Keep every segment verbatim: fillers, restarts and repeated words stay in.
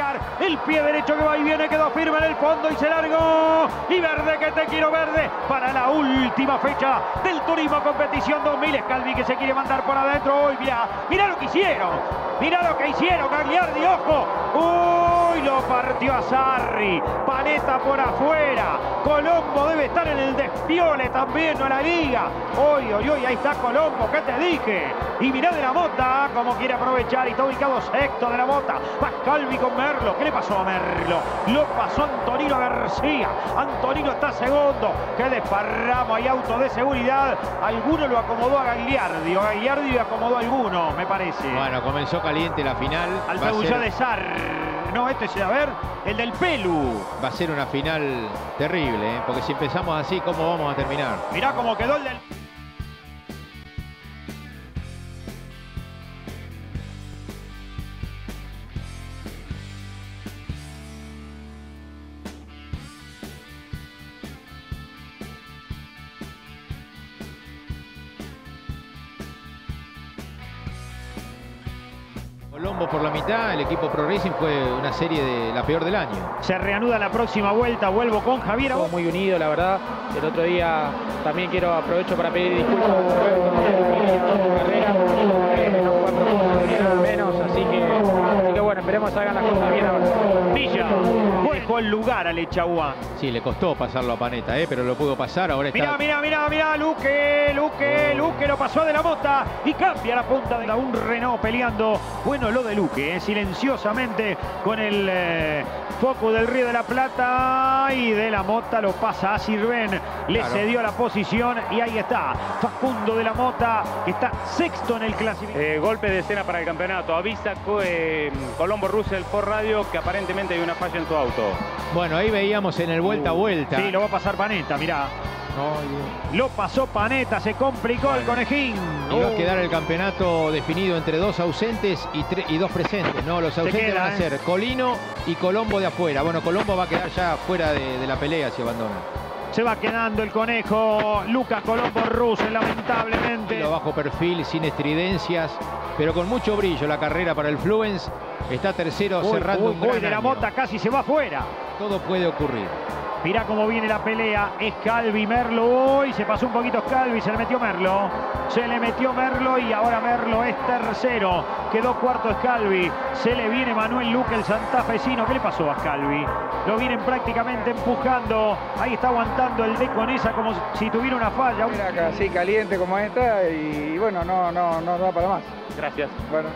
pegar. El pie derecho que va y viene, quedó firme en el fondo y se largó. Y Verde, que te quiero Verde, para la última fecha del Turismo Competición dos mil. Scalvi que se quiere mandar por adentro. Uy, mirá, mirá lo que hicieron. Mirá lo que hicieron, Gagliardi, ojo. Uy, lo partió a Sarri. Panetta por afuera. Colombo debe estar en el despiole también, no en la liga. Uy, uy, uy, ahí está Colombo, ¿qué te dije? Y mirá de la Mota, como quiere aprovechar, y está ubicado sexto de la Mota. Va Scalvi con Merlo. ¿Qué le pasó a Merlo? Lo pasó Antonino García. Antonino está segundo. Qué desparramo, hay auto de seguridad. Alguno lo acomodó a Gagliardi, o Gagliardi lo acomodó a alguno, me parece. Bueno, comenzó caliente la final. Al Febullá de Sar. No, este es, a ver, el del Pelu. Va a ser una final terrible, ¿eh? Porque si empezamos así, ¿cómo vamos a terminar? Mirá cómo quedó el del... Colombo por la mitad, el equipo Pro Racing fue una serie de la peor del año. Se reanuda la próxima vuelta, vuelvo con Javier. Estuvo muy unido, la verdad. El otro día también quiero aprovecho para pedir disculpas a carrera, los cuatro puntos vinieron menos, así que, así que bueno, esperemos que hagan las cosas bien ahora. Villa dejó el lugar al Echaguán. Sí, le costó pasarlo a Panetta, ¿eh? Pero lo pudo pasar, ahora está... Mirá, mirá, mirá, mirá, Luque, Luque, Luque lo pasó de la Mota y cambia la punta de la un Renault peleando. Bueno, lo de Luque, eh, silenciosamente con el eh, foco del Río de la Plata, y de la Mota lo pasa a Sirven, le claro. cedió la posición y ahí está Facundo de la Mota, que está sexto en el clasificador. Eh, golpe de escena para el campeonato, avisa eh, Colombo Russell por radio que aparentemente hay una falla en su auto. Bueno, ahí veíamos en el vuelta a vuelta. Sí, lo va a pasar Panetta, mirá. No, lo pasó Panetta, se complicó bueno. el conejín. Y va a quedar el campeonato definido entre dos ausentes y, y dos presentes. No, los ausentes queda, van a ser ¿eh? Colino y Colombo de afuera. Bueno, Colombo va a quedar ya fuera de, de la pelea si abandona. Se va quedando el conejo Lucas Colombo Russell, lamentablemente. Lo bajo perfil, sin estridencias, pero con mucho brillo la carrera para el Fluence. Está tercero uy, cerrando uy, un gran uy, de la Mota casi se va afuera. Todo puede ocurrir. Mirá cómo viene la pelea. Scalvi, Merlo. Uy, se pasó un poquito Scalvi, se le metió Merlo. Se le metió Merlo y ahora Merlo es tercero. Quedó cuarto Scalvi. Se le viene Manuel Luque, el santafesino. ¿Qué le pasó a Scalvi? Lo vienen prácticamente empujando. Ahí está aguantando el de Conesa como si tuviera una falla. Mira acá, así caliente como esta y bueno, no, no, no da para más. Gracias. Bueno.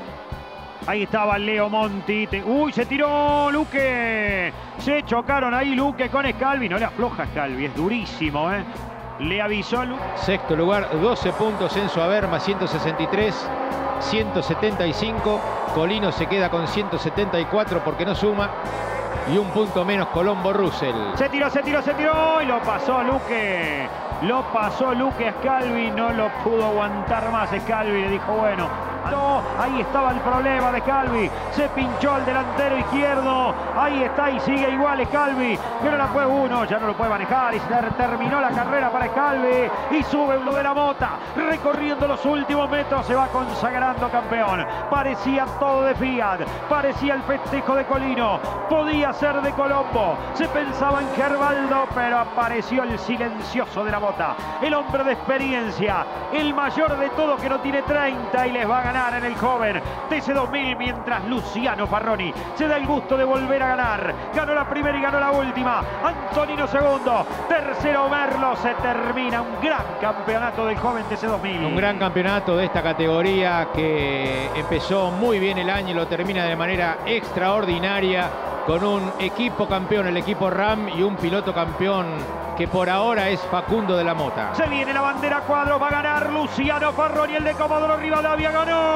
Ahí estaba Leo Monti. Uy, se tiró Luque. Se chocaron ahí Luque con Scalvi. No le afloja Scalvi, es durísimo, ¿eh? Le avisó Luque. Sexto lugar, doce puntos en su haber, más ciento sesenta y tres, ciento setenta y cinco. Colino se queda con ciento setenta y cuatro porque no suma. Y un punto menos Colombo Russell. Se tiró, se tiró, se tiró. Y lo pasó Luque. Lo pasó Luque a Scalvi. No lo pudo aguantar más Scalvi. Le dijo, bueno... No, ahí estaba el problema de Scalvi. Se pinchó el delantero izquierdo. Ahí está y sigue igual Scalvi. Pero la fue uno, ya no lo puede manejar. Y se terminó la carrera para Scalvi. Y sube uno de la Mota. Recorriendo los últimos metros se va consagrando campeón. Parecía todo de Fiat. Parecía el festejo de Colino. Podía ser de Colombo. Se pensaba en Gerbaldo, pero apareció el silencioso de la Mota. El hombre de experiencia. El mayor de todos que no tiene treinta y les va a ganar en el joven T C dos mil, mientras Luciano Farroni se da el gusto de volver a ganar. Ganó la primera y ganó la última. Antonino segundo, tercero Merlo. Se termina un gran campeonato del joven T C dos mil. Un gran campeonato de esta categoría que empezó muy bien el año y lo termina de manera extraordinaria con un equipo campeón, el equipo RAM, y un piloto campeón que por ahora es Facundo de la Mota. Se viene la bandera cuadro, va a ganar Luciano Farroni, el de Comodoro Rivadavia.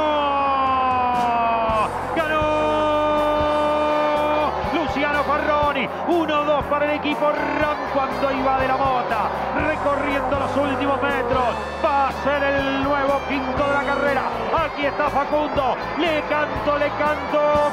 ¡Ganó! ¡Ganó! Luciano Farroni, uno dos para el equipo RAM cuando iba de la Mota, recorriendo los últimos metros. Va a ser el nuevo quinto de la carrera. Aquí está Facundo, le canto, le canto,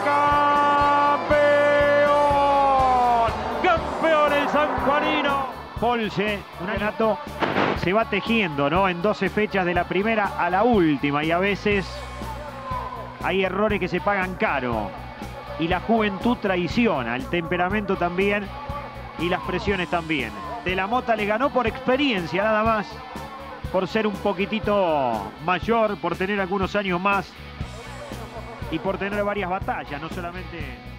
campeón. Campeón el sanjuanino. Polse, un campeonato se va tejiendo, ¿no? En doce fechas de la primera a la última, y a veces hay errores que se pagan caro. y la juventud traiciona, el temperamento también y las presiones también. De la Mota le ganó por experiencia nada más, por ser un poquitito mayor, por tener algunos años más y por tener varias batallas, no solamente